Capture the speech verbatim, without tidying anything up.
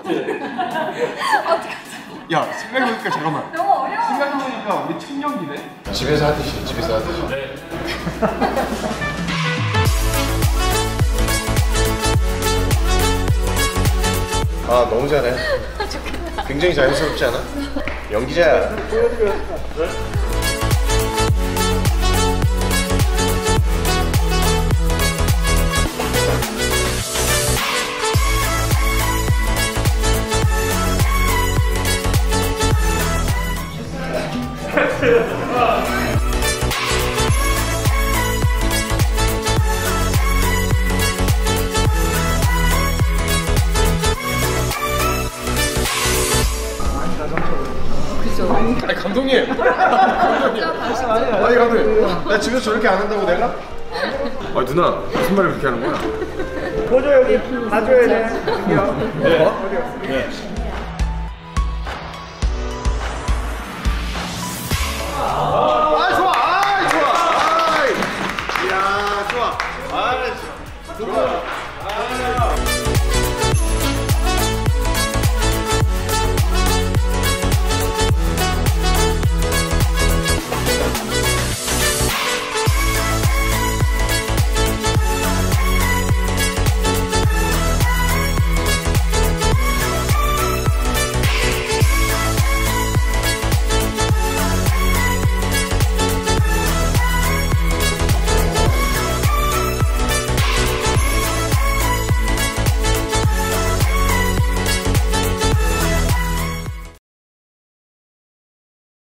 어떡하지? 야 생각해보니까 잠깐만. 너무 어려워. 생각해보니까 우리 청년기네. 집에서 하듯이 집에서 하듯이. 네. 아 너무 잘해. 굉장히 자연스럽지 않아? 연기자야. 아니 감독님! 감독님! 아니 감독님! 나 집에서 저렇게 안 한다고 내가? 아 누나 무슨 말을 그렇게 하는 거야? 보조 여기 봐줘야 돼. 여기요. 네. 어디 네. 아 좋아! 아 좋아! 아이. 이야 좋아! 아 좋아!